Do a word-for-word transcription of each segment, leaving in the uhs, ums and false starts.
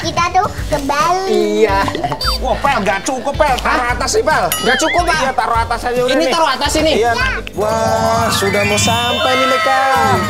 kita tuh ke Bali. Iya. Wah, Pel, nggak cukup, Pel. Taruh atas sih, Pel. Nggak cukup, Pak. Iya, taruh atas aja udah Ini nih. taruh atas ini. Iya, nanti. Wah, sudah mau sampai nih, Leka.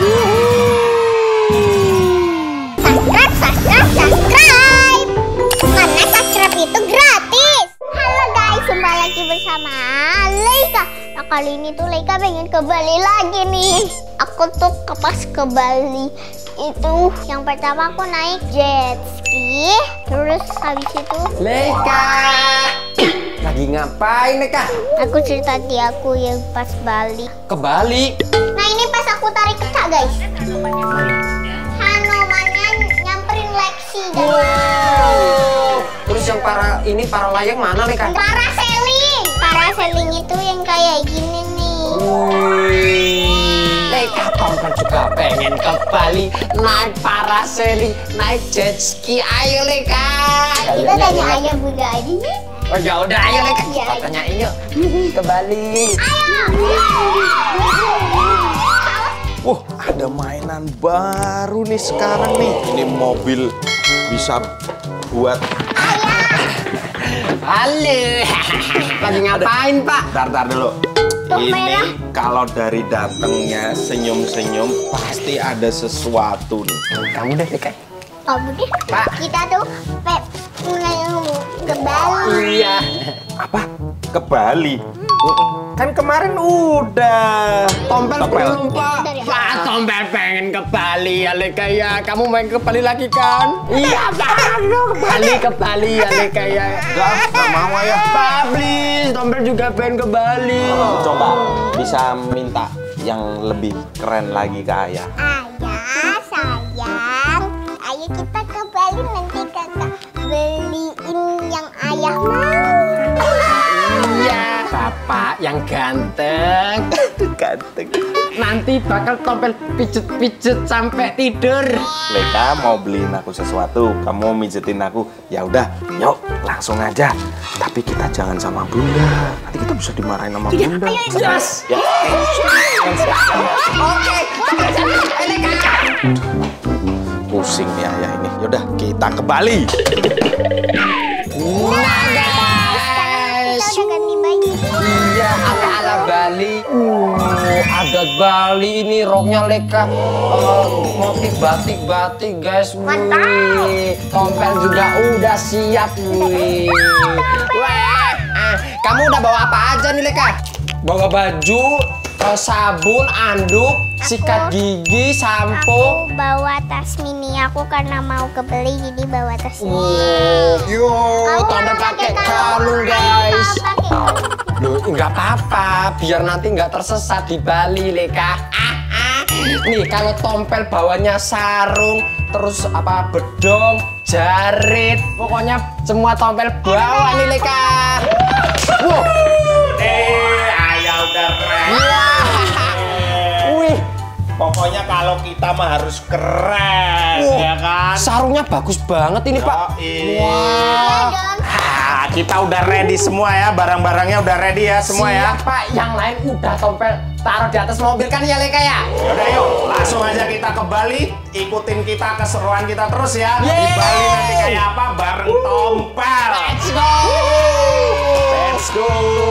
Subscribe, subscribe, subscribe. Karena subscribe itu gratis. Halo guys, kembali lagi bersama Leika. Nah kali ini tuh Leika pengen ke Bali lagi nih. Aku tuh ke pas ke Bali itu yang pertama aku naik jet ski, terus habis itu Leika. Lagi ngapain, Leika? aku cerita di aku yang pas Bali. Ke Bali. Nah ini pas aku tarik kecak guys. Hanumannya nyamperin Lexi guys. Wow. Terus yang para ini para layang mana, Leika? Parasailing. Parasailing itu yang kayak gini nih. Wih. Leika Tompel juga pengen ke Bali, naik parasailing, naik jet ski. Ayo, Leika. Kita tanya ayah bunda aja nih. Oh ya udah, ayo Leika. Iya. Kita tanyain yuk ke Bali. Wah, ada mainan baru nih sekarang nih. Ini mobil bisa buat. Halo. Lagi ngapain, Pak? Bentar, bentar dulu. Tuh, merah. Ini kalau dari datangnya senyum-senyum pasti ada sesuatu nih. Kamu deh, Leika. Kamu deh. Pak. Kita tuh pe ke Bali. Iya. Apa? Ke Bali? Kan kemarin udah. Tompel belum, Pak. Dari Pak, Tompel pengen ke Bali ya, Leika ya. Kamu main ke Bali lagi kan? Iya, Pak. Ke Bali, ke Bali ya, Leika ya. Enggak, enggak mau ya. Pak, please. Tompel juga pengen ke Bali. Coba bisa minta yang lebih keren lagi ke ayah. Ayah, sayang. Ayo kita ke Bali nanti kakak beliin yang ayah mau. Iya, Bapak yang ganteng. Ganteng. Nanti bakal Tompel pijet-pijet sampai tidur. Leka mau beliin aku sesuatu, kamu mau mijetin aku. Ya udah, yuk langsung aja. Tapi kita jangan sama Bunda. Nanti kita bisa dimarahin sama Bunda. Yes. Ya. Oke, Leika. Pusing nih ayah ini. Yaudah, kita ke Bali. Nah, guys. Kita udah ganti baju. Iya, ala-ala Bali. Uh, adat Bali ini roknya Leika. Uh, motif batik-batik, guys. Wih. Tompel juga udah siap, wih. Wah, ah, kamu udah bawa apa aja nih, Leika? Bawa baju, uh, sabun, anduk, sikat gigi, sampo. Aku bawa tas mini aku karena mau ke Bali jadi bawa tas ini. Wow. Yo, Aku Tompel mau pakai pakai kalung, guys. Pakai. Loh, nggak apa-apa, biar nanti nggak tersesat di Bali, Leika. Ah, ah. Nih, kalau Tompel bawanya sarung, terus apa bedong, jarit, pokoknya semua Tompel bawa nih, Leika. Wow. Eh, ayah udah keren. Iya. Wih, Pokoknya kalau kita mah harus keren, wow. ya kan? Sarungnya bagus banget ini, Pak. Yoi. Wah. Ah, kita udah ready semua ya, barang-barangnya udah ready ya semua ya. Siap, Pak. Yang lain udah Tompel taruh di atas mobil kan ya, Leika ya? Yaudah yuk, langsung aja kita ke Bali. Ikutin kita keseruan kita terus ya. Di Yeay. Bali nanti kayak apa? Bareng Tompel. Let's go. Let's go.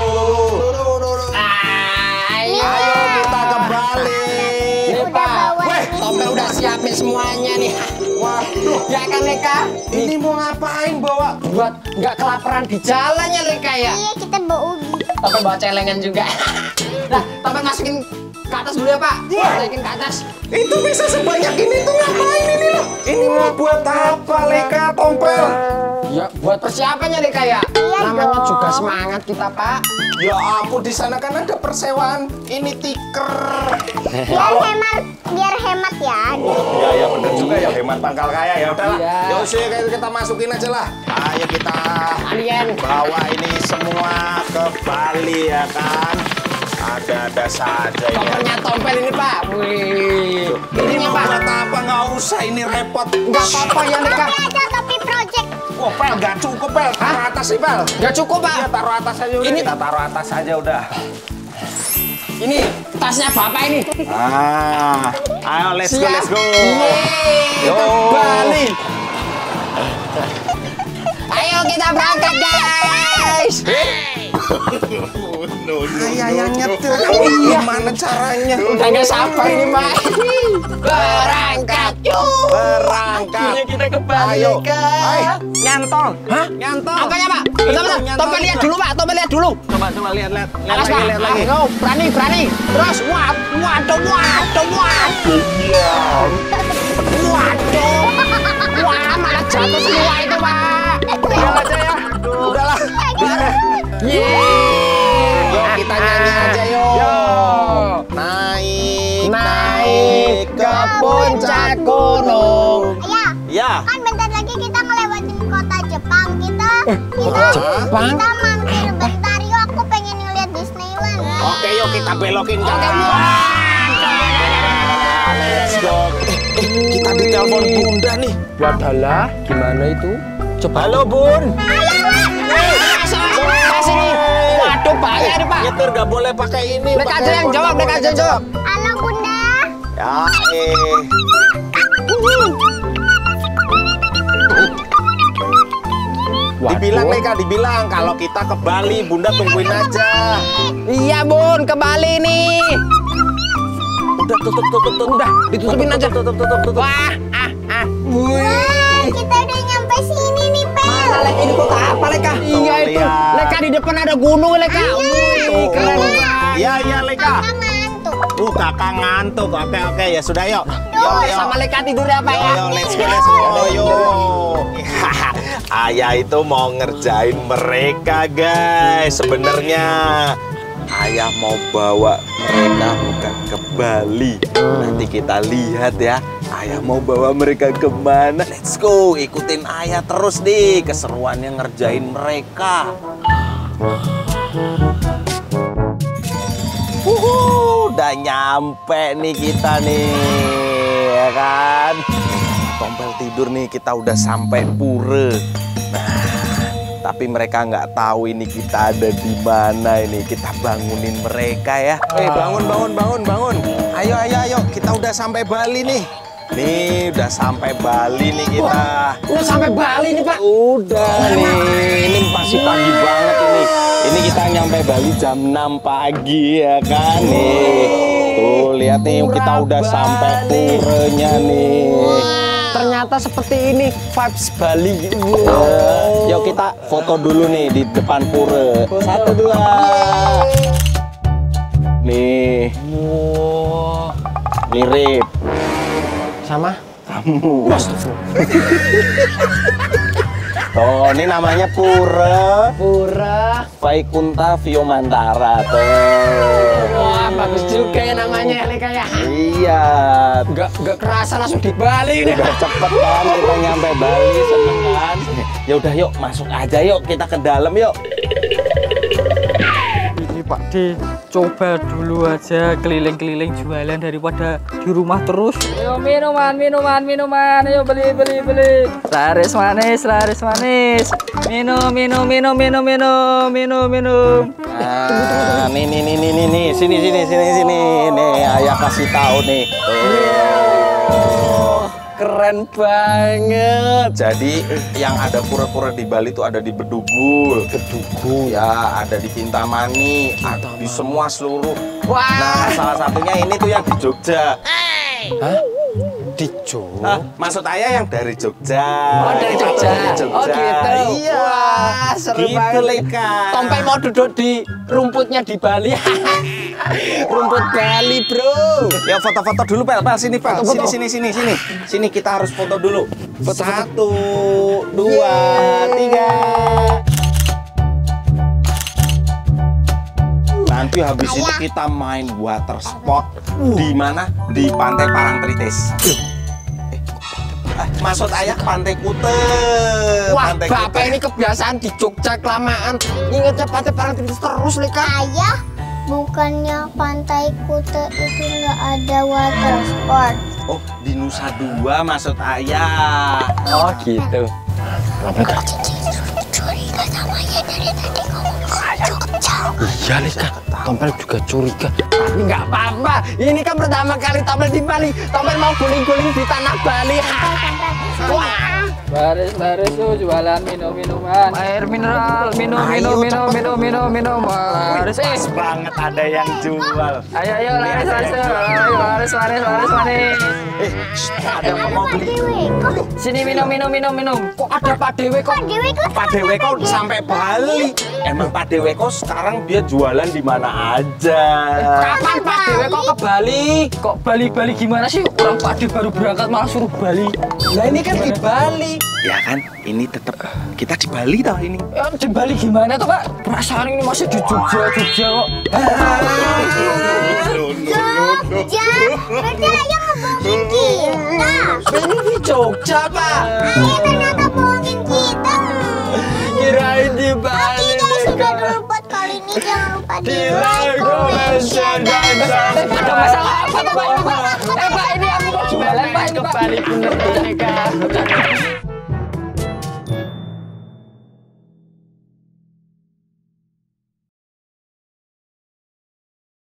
Ayo. Ayo kita ke Bali. Nih, Udah Pak. bawa Weh, ini. Tompel udah siapin semuanya nih. Waduh, Ya kan, Leika? ini mau ngapain bawa? Buat nggak kelaparan di jalannya, Leika ya? Iya kita bawa ubi. Tompel bawa celengan juga. Nah, Tompel masukin ke atas dulu ya, Pak. Masukin ke atas. Itu bisa sebanyak ini tuh ngapain ini loh? Ini mau buat apa Leka Tompel? Ya, buat persiapannya, Leika ya? Iya Namanya dong. juga semangat kita, Pak. Ya ampun, di sana kan ada persewaan ini tiker. Biar hemat, biar hemat ya. Ya ya bener juga ya, hemat pangkal kaya ya udahlah. Iya. Ya udah kita, kita masukin aja lah. Ayo kita Alien. bawa ini semua ke Bali ya kan. Ada-ada saja ini. Tompelnya Tompel ini, Pak. Wih. Ini Ininya, mau Pak. buat apa? Nggak usah, ini repot. Nggak apa-apa ya, Leika. Tapi ada kopi project. Wah, Pel, nggak cukup, Pel. Taruh atas sih, Pel. Nggak cukup, Pak. Iya, taruh atas aja udah. Ini- Kita taruh atas aja udah. Ini tasnya Bapak ini. Ah, ayo let's go, Siap. let's go. Yeay, Yo. ke Bali. guys. Ayah yang nyetir. Gimana caranya? Udah nggak sabar ini, Pak. Berangkat yuk. Berangkat. Kita ke Bali. Ayo. Ayo. Nyantol. Hah? Nyantol. Apanya, Pak? Bentar, bentar. Tompel lihat dulu, Pak. Tompel lihat dulu. Coba coba lihat lihat. Lihat Awas, lagi, Pak. lihat lagi. Ayo, berani, berani. Terus, wah, waduh, waduh, waduh. Waduh. Wah, malah jatuh semua itu, Pak. Udah aja ya. Udahlah. Yeay. Yuk kita nyanyi aja yuk. Naik, Naik ke puncak gunung. Ayah, Ya. kan bentar lagi kita ngelewatin kota Jepang. Kita, kita, kota Jepang? kita mampir bentar yuk. Aku pengen ngeliat Disneyland. Oke yuk kita belokin ke Oke, Let's go. Eh, eh, kita ditelepon Bunda nih. Wadalah, gimana itu? Coba. Halo Bun. Sini. Waduh, bahaya nih, Pak. Nyetir nggak boleh pakai ini. Mereka aja yang jawab, mereka aja yang jawab. Halo Bunda. Ya, eh. Dibilang Leka, dibilang kalau kita ke Bali, Bunda tungguin aja. Iya, Bun, ke Bali nih. Udah tutup tutup tutup. Udah, ditutupin aja. Tutup tutup tutup tutup. Wah, ah, ah. Wah, kita udah nyampe sini nih, Pel. Leka, ini kota apa, Leka? Iya, itu. lihat. Leka, di depan ada gunung, Leka. Wih, keren, Pak. Iya iya Leka. Kakak ngantuk. Uh kakak ngantuk. Oke oke ya sudah yuk. Yuk yuk. Sama Leka tidur ya, Pak, Yo, ya? yo, let's go, let's go, yuk. Ayah itu mau ngerjain mereka, guys. Sebenarnya Ayah mau bawa mereka bukan ke Bali. Nanti kita lihat ya. Ayah mau bawa mereka kemana? Let's go, ikutin Ayah terus nih. Keseruannya ngerjain mereka. Uhuh, udah nyampe nih kita nih, ya kan? Tompel tidur nih, kita udah sampai pura. Nah, tapi mereka nggak tahu ini kita ada di mana ini. Kita bangunin mereka ya. Eh, bangun, bangun, bangun, bangun. Ayo, ayo, ayo. Kita udah sampai Bali nih. Nih, udah sampai Bali nih kita. Udah sampai Bali nih, Pak. Udah nih, ini masih pagi banget ini. Ini kita nyampe Bali jam enam pagi ya kan nih. Tuh, lihat nih kita udah sampai puranya nih. Ternyata seperti ini vibes Bali. Wow. Yuk kita foto dulu nih di depan pura. Satu dua. Nih. Wow. Mirip. Sama? Kamu. Oh, ini namanya pura. Pura. Vaikunta Viomantara tuh. Wah, bagus juga ya namanya ya, Leka ya. Iya. Gak, gak kerasa langsung di Bali nih. Udah cepet kan kita nyampe Bali, seneng kan? Ya udah yuk masuk aja yuk, kita ke dalam yuk. Ini Pak D, coba dulu aja keliling-keliling jualan daripada di rumah terus. Ayo minuman, minuman, minuman, ayo beli, beli, beli. Laris manis, laris manis. Minum, minum, minum, minum, minum, minum, minum. Nah, nih, nih, nih, nih, nih, nih, sini, sini, sini, sini, nih, Ayah kasih tahu nih. Oh, keren banget. Jadi yang ada pura-pura di Bali itu ada di Bedugul, Bedugul, ya, ada di Kintamani, ada di semua seluruh. Wah. Nah, salah satunya ini tuh yang di Jogja. Hah? Di Jogja? Ah, maksud Ayah yang dari Jogja. Oh, dari Jogja. Dari Jogja. Oh, gitu. Iya. Wah, seru gitu, banget. Leka. Tompel mau duduk di rumputnya di Bali. Rumput Bali, bro. Ya foto-foto dulu, Pel. Pel, sini, Pel. Foto-foto. Sini, sini, sini, sini. Sini kita harus foto dulu. Satu, dua, tiga. Nanti habis itu kita main water sport. Di mana? Di Pantai Parangtritis. Eh, ah, maksud Ayah Pantai Kute. Wah, Pantai Bapak Kute. ini kebiasaan di Jogja kelamaan. Ingatnya Pantai Parangtritis terus, Leka. Ayah, bukannya Pantai Kute itu nggak ada water sport? Oh, di Nusa Dua maksud Ayah. Oh, gitu. Kok cincin curiga sama ya dari tadi ngomong Jogja. Iya, Leka. Tompel juga curiga. Tapi nggak apa-apa. Ini kan pertama kali Tompel di Bali. Tompel mau guling-guling di tanah Bali. Wah. Laris, laris tuh jualan minum-minuman. Air mineral, minum, minum, minum, minum, minum, minum. Laris, eh. Pas banget ada yang jual. Ayo, ayo, laris, laris, ayo, laris, laris, laris, manis. Eh, ada yang mau beli. Sini minum, minum, minum, minum. Kok ada Pak Dewe kok? Pak Dewe kok Pak Dewe kok sampai Bali. Emang Pak Dewe kok sekarang dia jualan di mana aja? Kapan Pak Dewe kok ke Bali? Kok Bali-Bali gimana sih? Orang Pak Dewe baru berangkat malah suruh Bali. Lah ini kan di Bali. Ya kan, ini tetap kita di Bali tau ini. Ya, di Bali gimana tuh Pak? Perasaan ini masih di Jogja, Jogja kok. Jogja, berarti ayo ngebohongin kita. Ini di Jogja, Pak. Ayo ternyata bohongin kita. Kirain di Bali. Oke guys, sudah dulu buat kali ini. Jangan lupa di like, comment, share, dan Ada masalah apa tuh Pak? Ini, Pak? Eh Pak, ini aku mau jualan Pak. Ini Pak. Bali bener, Eka.